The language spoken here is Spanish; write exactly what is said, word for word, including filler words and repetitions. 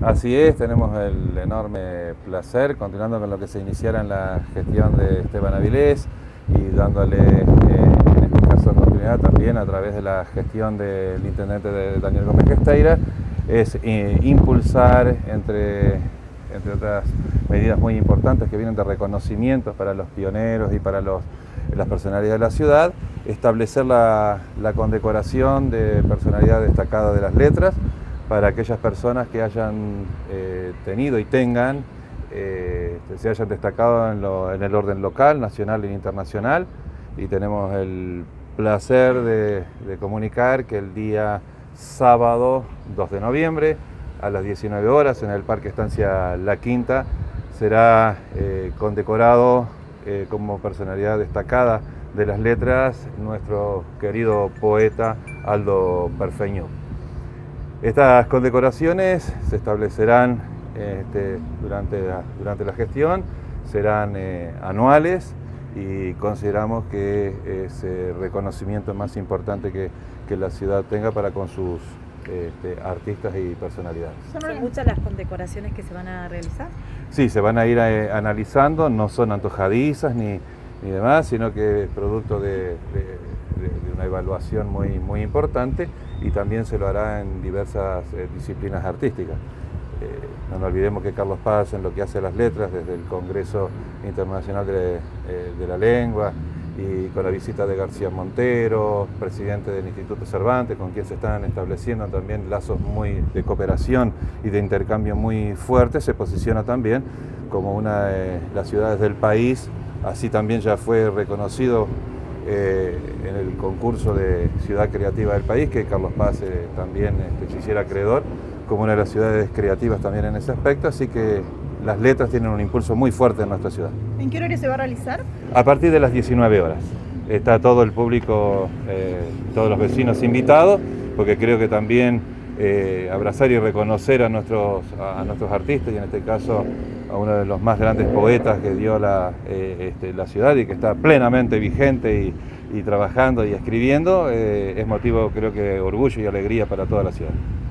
Así es, tenemos el enorme placer, continuando con lo que se iniciara en la gestión de Esteban Avilés y dándole, eh, en este caso, continuidad también a través de la gestión del intendente de Daniel Gómez Gesteira, es eh, impulsar, entre, entre otras medidas muy importantes que vienen de reconocimientos para los pioneros y para los, las personalidades de la ciudad, establecer la, la condecoración de personalidad destacada de las letras, para aquellas personas que hayan eh, tenido y tengan, eh, se hayan destacado en, lo, en el orden local, nacional e internacional, y tenemos el placer de, de comunicar que el día sábado dos de noviembre a las diecinueve horas en el Parque Estancia La Quinta será eh, condecorado eh, como personalidad destacada de las letras nuestro querido poeta Aldo Perfeño. Estas condecoraciones se establecerán este, durante, la, durante la gestión, serán eh, anuales y consideramos que es el reconocimiento más importante que, que la ciudad tenga para con sus este, artistas y personalidades. ¿Son muchas las condecoraciones que se van a realizar? Sí, se van a ir eh, analizando, no son antojadizas ni, ni demás, sino que es producto de, de, de, de una evaluación muy, muy importante, y también se lo hará en diversas eh, disciplinas artísticas. Eh, no nos olvidemos que Carlos Paz, en lo que hace a las letras, desde el Congreso Internacional de, eh, de la Lengua, y con la visita de García Montero, presidente del Instituto Cervantes, con quien se están estableciendo también lazos muy de cooperación y de intercambio muy fuertes, se posiciona también como una de las ciudades del país. Así también ya fue reconocido eh, en el concurso de Ciudad Creativa del país, que Carlos Paz eh, también este, se hiciera acreedor, como una de las ciudades creativas también en ese aspecto, así que las letras tienen un impulso muy fuerte en nuestra ciudad. ¿En qué horario se va a realizar? A partir de las diecinueve horas. Está todo el público, eh, todos los vecinos invitados, porque creo que también eh, abrazar y reconocer a nuestros, a nuestros artistas, y en este caso a uno de los más grandes poetas que dio la, eh, este, la ciudad y que está plenamente vigente y, y trabajando y escribiendo, eh, es motivo, creo que, de orgullo y alegría para toda la ciudad.